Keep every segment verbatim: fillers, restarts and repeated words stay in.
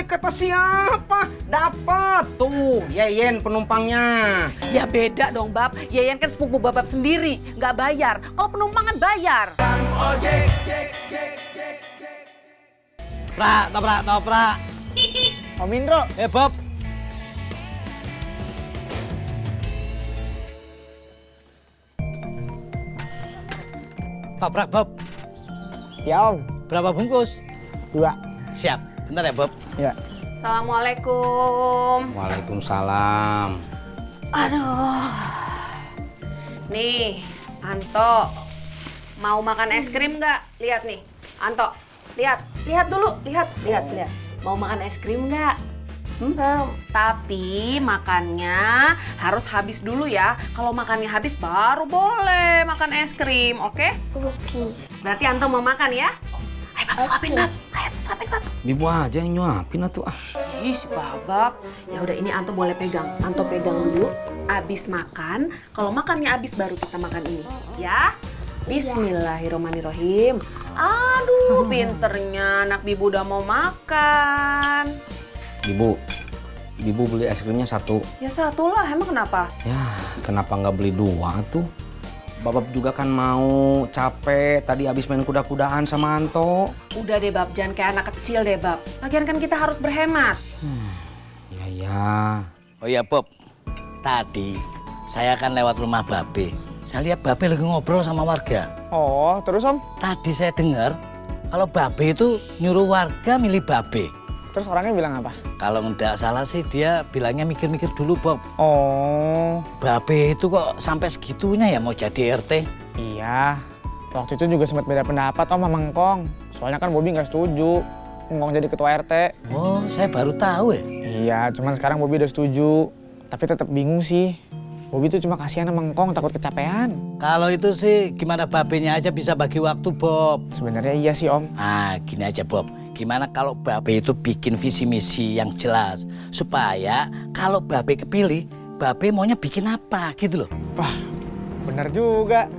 kata siapa? Dapat tuh, Yeyen penumpangnya. Ya beda dong, Bab. Yeyen kan sepupu Babab sendiri, nggak bayar. Kalau penumpang kan bayar. Bang ojek, jek, jek, jek, jek. Prak, toprak, toprak. Om Indro. Eh, Bob. Toprak, Bob. Ya, Om. Berapa bungkus? Dua. Siap. Bentar ya, Bob. Ya. Assalamualaikum. Waalaikumsalam. Aduh. Nih, Anto. Mau makan es krim nggak? Lihat nih. Anto, lihat. Lihat dulu. Lihat, lihat, lihat. Mau makan es krim nggak? Hmm? Tapi makannya harus habis dulu ya. Kalau makannya habis baru boleh makan es krim, oke? Oke. Berarti Anto mau makan ya? Ayo, Bab, suapin, Bab. Ayo, suapin, Bab. Bibu aja yang nyuapin atuh ah. Ih, si Babab. Ya udah, ini Anto boleh pegang. Anto pegang dulu. Abis makan, kalau makannya abis baru kita makan ini. Ya? Bismillahirrahmanirrahim. Aduh, pinternya anak Bibu udah mau makan. Bibu, Bibu beli es krimnya satu. Ya satu lah, emang kenapa? Ya, kenapa nggak beli dua tuh? Babab juga kan mau capek, tadi habis main kuda-kudaan sama Anto. Udah deh, Bab, jangan kayak anak kecil deh, Bab. Lagian kan kita harus berhemat. Hmm, ya ya. Oh iya, Bob. Tadi saya kan lewat rumah Babe. Saya lihat Babe lagi ngobrol sama warga. Oh, terus Om? Tadi saya dengar kalau Babe itu nyuruh warga milih Babe. Terus orangnya bilang apa? Kalau nggak salah sih dia bilangnya mikir-mikir dulu, Bob. Oh. Babe itu kok sampai segitunya ya mau jadi R T? Iya. Waktu itu juga sempat beda pendapat Om sama Ngkong. Soalnya kan Bobi nggak setuju Ngkong jadi ketua R T. Oh, saya baru tahu ya. Iya, cuman sekarang Bobi udah setuju. Tapi tetap bingung sih. Bobi tuh cuma kasihan sama Ngkong, takut kecapean. Kalau itu sih gimana Babenya aja bisa bagi waktu, Bob. Sebenarnya iya sih Om. Ah, gini aja, Bob. Gimana kalau Babe itu bikin visi misi yang jelas supaya kalau Babe kepilih, Babe maunya bikin apa gitu loh. Wah, benar juga.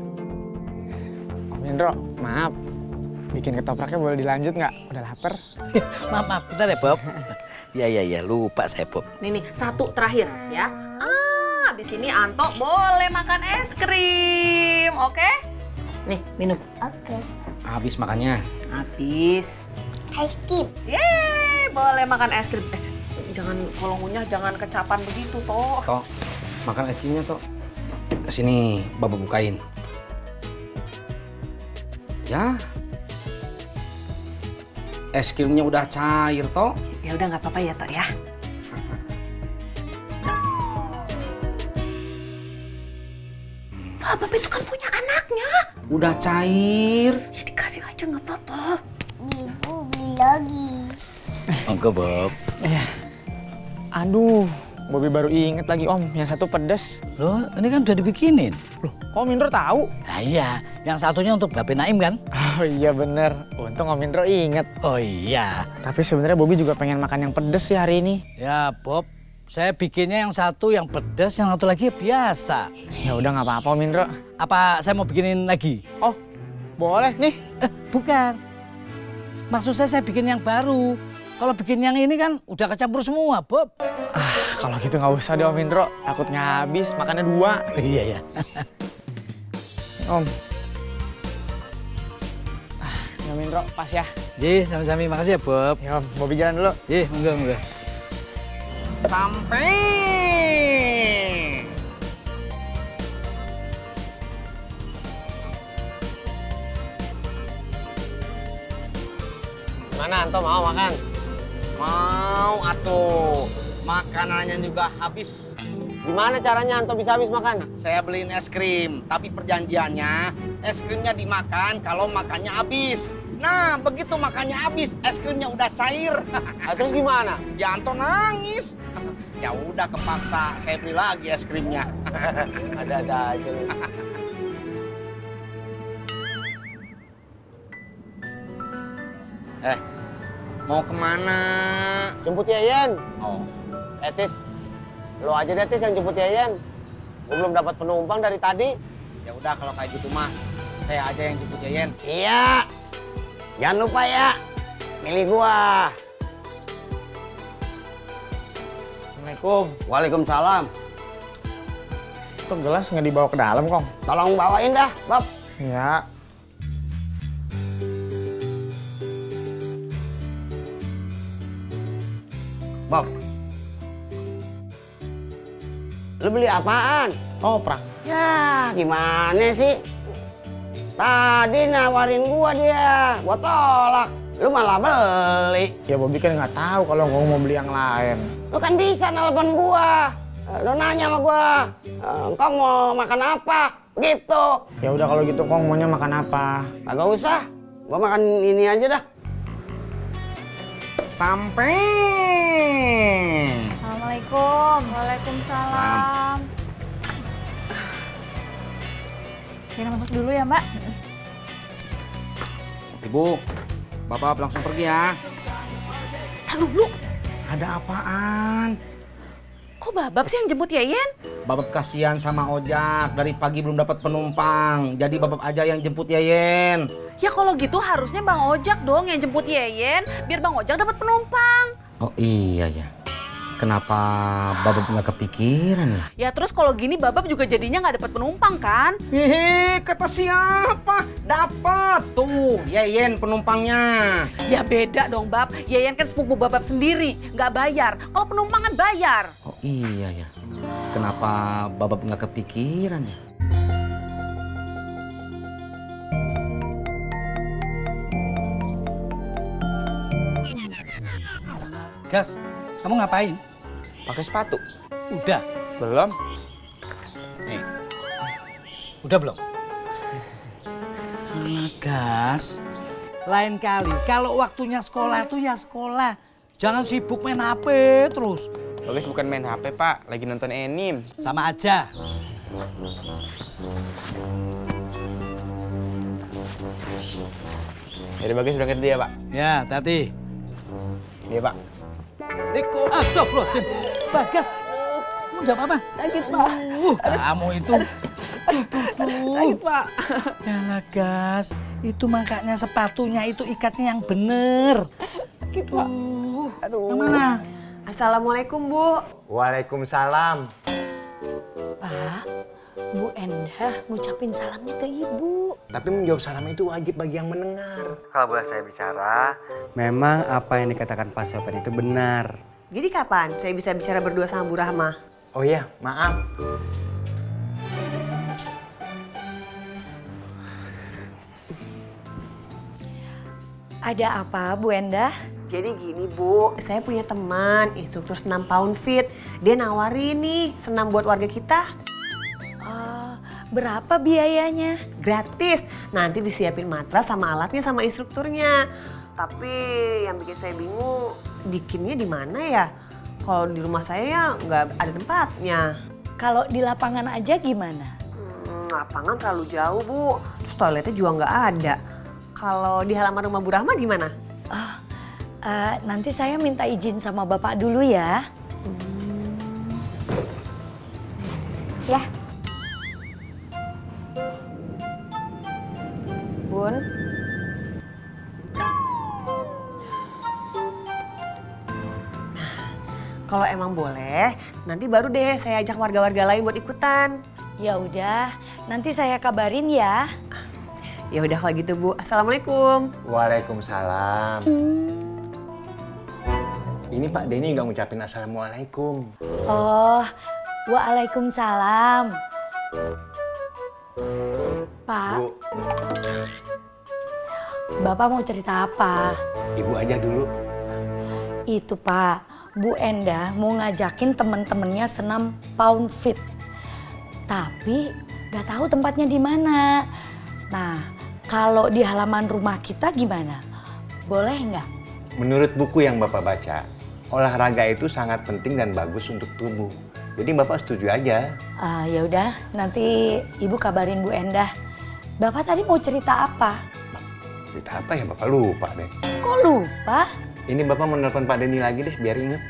Om Indro, maaf. Bikin ketopraknya boleh dilanjut nggak? Udah lapar. Maaf, maaf, bentar ya, Bob. Ya, ya, ya, lupa saya, Bob. Nih, nih, satu terakhir ya. Ah, habis ini Anto boleh makan es krim, oke? Nih, minum. Oke. Habis makannya. Habis. Ice cream. Yeay, boleh makan es krim. Eh, jangan, kalau ngunyah jangan kecapan begitu, Toh. Toh, makan es krimnya, Toh. Sini, Bapak bukain. Ya. Es krimnya udah cair, Toh. Ya udah, nggak apa-apa ya, Toh ya. Bapak itu kan punya anaknya. Udah cair. Ya dikasih aja nggak apa-apa. Ibu beli lagi. Enggak, Bob. Iya. Aduh, Bobi baru inget lagi Om, yang satu pedes. Loh, ini kan udah dibikinin. Loh, kok Om Indro tahu? Nah iya, yang satunya untuk Babe Naim kan? Oh iya bener, untung Om Indro inget. Oh iya. Tapi sebenarnya Bobi juga pengen makan yang pedes sih hari ini. Ya, Bob. Saya bikinnya yang satu yang pedas, yang satu lagi biasa. Ya udah nggak apa-apa Om Indro. Apa saya mau bikinin lagi? Oh, boleh nih. Eh, bukan. Maksud saya saya bikin yang baru. Kalau bikin yang ini kan udah kecampur semua, Bob. Ah, kalau gitu nggak usah deh Om Indro. Takutnya habis, makannya dua. Iya ya. Om. Ah, Om Indro, pas ya. Ji, sami-sami. Makasih ya, Bob. Ya Om, Bobi jalan dulu. Ji, enggak, enggak. Sampai. Mana Anto mau makan? Mau atuh. Makanannya juga habis. Gimana caranya Anto bisa habis makan? Saya beliin es krim, tapi perjanjiannya es krimnya dimakan kalau makannya habis. Nah, begitu makannya habis, es krimnya udah cair. Nah, terus gimana? Ya Anto nangis. Ya udah kepaksa, saya beli lagi es krimnya. Ada-ada aja. Eh, mau kemana? Jemput Yeyen. Oh, Eh Tis, lo aja deh Tis yang jemput Yeyen. Gue belum dapat penumpang dari tadi. ya udah kalau kayak gitu mah, saya aja yang jemput Yeyen. Iya. Jangan lupa ya, milih gua. Assalamualaikum. Waalaikumsalam. Itu gelas nggak dibawa ke dalam, Kong? Tolong bawain dah, Bob. Ya. Bob. Lu beli apaan? Toprak. Ya, gimana sih? Tadi nawarin gua dia, gua tolak. Lu malah beli. Ya Bobby kan nggak tahu kalau Kong mau beli yang lain. Lu kan bisa nelpon gua. Lu nanya sama gua, Kong mau makan apa? Gitu. Ya udah kalau gitu Kong maunya makan apa? Kagak usah. Gua makan ini aja dah. Sampai. Assalamualaikum. Waalaikumsalam. Dina masuk dulu ya, Mbak. Ibu, Bapak langsung pergi ya. Tahan dulu. Ada apaan? Kok Babab sih yang jemput Yeyen? Babab kasihan sama Ojak, dari pagi belum dapat penumpang. Jadi Babab aja yang jemput Yeyen. Ya kalau gitu harusnya Bang Ojak dong yang jemput Yeyen, biar Bang Ojak dapat penumpang. Oh iya ya. Kenapa Babab nggak kepikiran ya? Ya terus kalau gini Babab juga jadinya nggak dapat penumpang kan? Hehe, kata siapa? Dapat tuh Yeyen penumpangnya. Ya beda dong Bab, Yeyen kan sepupu Babab sendiri, nggak bayar. Kalau penumpang kan bayar. Oh iya ya. Kenapa Babab nggak kepikiran ya? Gas, kamu ngapain? Pakai sepatu. Udah. Belum. Nih. Udah belum? Alah, Gas. Lain kali kalau waktunya sekolah tuh ya sekolah. Jangan sibuk main H P terus. Bagus bukan main H P, Pak. Lagi nonton anime. Sama aja. Jadi Bagus berangkat dia, Pak. Ya, hati-hati. Iya, Pak. Riko, astagfirullahaladzim. Bagas, kamu udah apa-apa? Sakit Pak. Uh, kamu itu. Tuh, tuh, tuh. Sakit Pak. Yalah, Gas. Itu makanya sepatunya itu ikatnya yang bener. Sakit Pak. Aduh. Yang mana? Assalamualaikum Bu. Waalaikumsalam. Pak, Bu Endah ngucapin salamnya ke Ibu. Tapi menjawab salam itu wajib bagi yang mendengar. Kalau boleh saya bicara, memang apa yang dikatakan Pak Sopir itu benar. Jadi kapan saya bisa bicara berdua sama Bu Rahma? Oh iya, maaf. Ada apa Bu Endah? Jadi gini Bu, saya punya teman instruktur senam pound fit. Dia nawarin nih senam buat warga kita. Oh, berapa biayanya? Gratis. Nanti disiapin matras sama alatnya sama instrukturnya. Tapi yang bikin saya bingung, bikinnya di mana ya? Kalau di rumah saya ya nggak ada tempatnya. Kalau di lapangan aja gimana? Hmm, lapangan terlalu jauh Bu. Terus toiletnya juga nggak ada. Kalau di halaman rumah Bu Rahma gimana? Oh, uh, nanti saya minta izin sama Bapak dulu ya. Hmm. Ya. Bun. Kalau emang boleh, nanti baru deh saya ajak warga-warga lain buat ikutan. Ya udah, nanti saya kabarin ya. Ya udah kalau gitu Bu. Assalamualaikum. Waalaikumsalam. Ini Pak Denny udah ngucapin assalamualaikum. Oh, waalaikumsalam. Pak, Bu, Bapak mau cerita apa? Ibu aja dulu. Itu Pak, Bu Endah mau ngajakin temen-temennya senam pound fit. Tapi gak tahu tempatnya di mana. Nah, kalau di halaman rumah kita gimana? Boleh nggak? Menurut buku yang Bapak baca, olahraga itu sangat penting dan bagus untuk tubuh. Jadi Bapak setuju aja. Uh, ya udah, nanti Ibu kabarin Bu Endah. Bapak tadi mau cerita apa? Cerita apa ya Bapak lupa deh. Kok lupa? Ini Bapak menelpon Pak Denny lagi deh biar inget.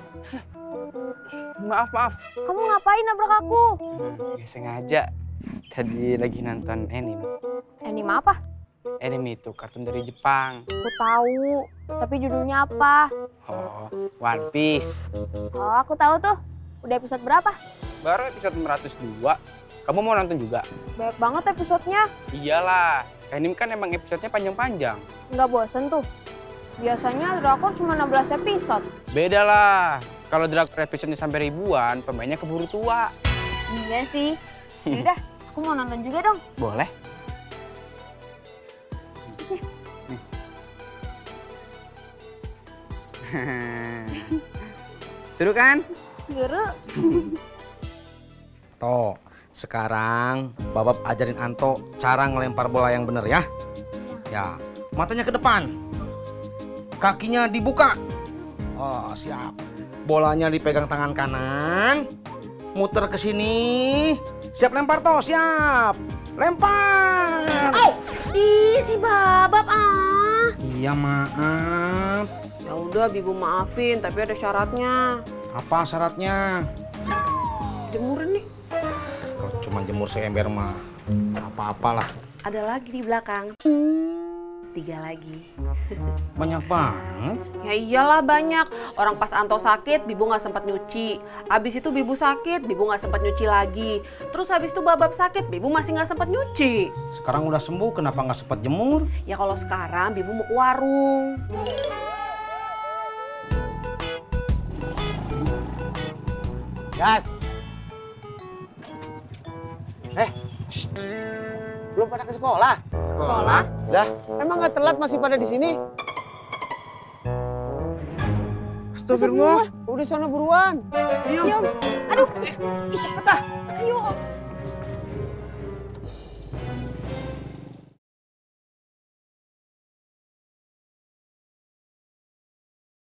Maaf, maaf. Kamu ngapain nabrak aku? Ya sengaja. Tadi lagi nonton anime. Anime apa? Anime itu kartun dari Jepang. Aku tahu, tapi judulnya apa? Oh, One Piece. Oh, aku tahu tuh. Udah episode berapa? Baru episode enam ratus dua. Kamu mau nonton juga? Banyak banget episodenya. Iyalah, anime kan emang episodenya panjang-panjang. Nggak bosen tuh. Biasanya drakor cuma enam belas episode. Beda lah. Kalau drakor episodenya sampai ribuan, pemainnya keburu tua. Iya sih. Yaudah, aku mau nonton juga dong. Boleh. Seru kan? Seru. Toh, sekarang Babab ajarin Anto cara ngelempar bola yang bener ya. Ya, matanya ke depan. Kakinya dibuka. Oh, siap. Bolanya dipegang tangan kanan. Muter ke sini. Siap lempar toh, siap. Lempar. Au! Ih, si Babab ah. Iya, maaf. Ya udah, Bibu maafin, tapi ada syaratnya. Apa syaratnya? Jemurin nih. Kalau cuma jemur seember mah apa-apalah. Ada lagi di belakang. Tiga lagi. Banyak banget. Ya iyalah banyak. Orang pas Anto sakit, Bibu nggak sempat nyuci. Habis itu Bibu sakit, Bibu nggak sempat nyuci lagi. Terus habis itu Babab sakit, Bibu masih nggak sempat nyuci. Sekarang udah sembuh, kenapa nggak sempat jemur? Ya kalau sekarang Bibu mau ke warung. Gas. Eh, shh. Belum pada ke sekolah? Sekolah? Lah, emang nggak telat masih pada di sini? Astagfirullah. Udah sana buruan. Aduh, ih, cepet dah. Ayo.